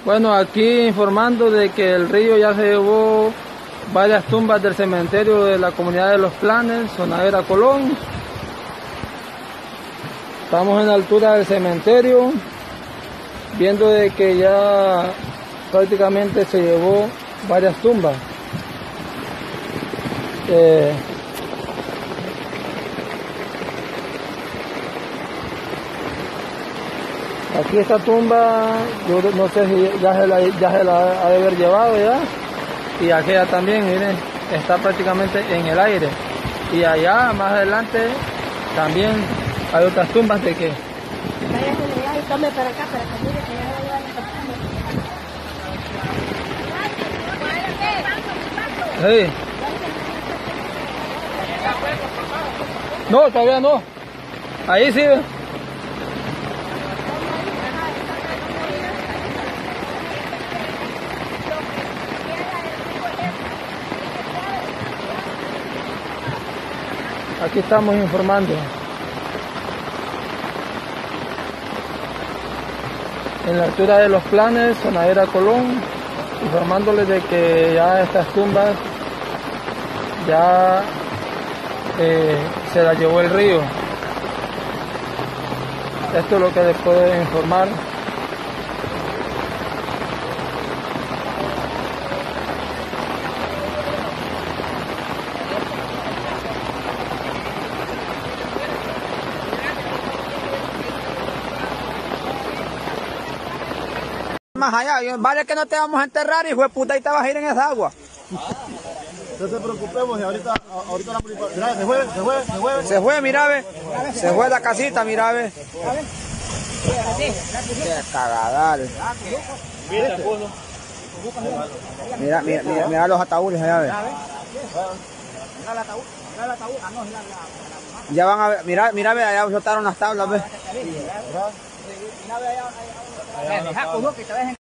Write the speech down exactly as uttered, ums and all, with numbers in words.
Bueno, aquí informando de que el río ya se llevó varias tumbas del cementerio de la comunidad de Los Planes, Sonadera Colón. Estamos en la altura del cementerio, viendo de que ya prácticamente se llevó varias tumbas. Eh, aquí esta tumba, yo no sé si ya se la, ya se la ha de haber llevado ya, y aquella también, miren, está prácticamente en el aire. Y allá más adelante también hay otras tumbas de que tome para acá, para que mire que ya va a llevar la sí. No, todavía no. Ahí sí. Aquí estamos informando. En la altura de Los Planes, Sonadera Colón, informándoles de que ya estas tumbas ya eh, se las llevó el río. Esto es lo que les puedo informar. Más allá, vale que no te vamos a enterrar, hijo de puta, y te vas a ir en esa agua. No se preocupemos y ahorita, ahorita la principal. Mira, se fue, se fue, se fue. Se fue, mira, ve. Se fue la casita, mira, ve. Qué cagadal. Mira, mira, mira, mira los ataúdes allá, ve. Ya van a ver, mira, mira, ve, allá botaron las tablas, ve.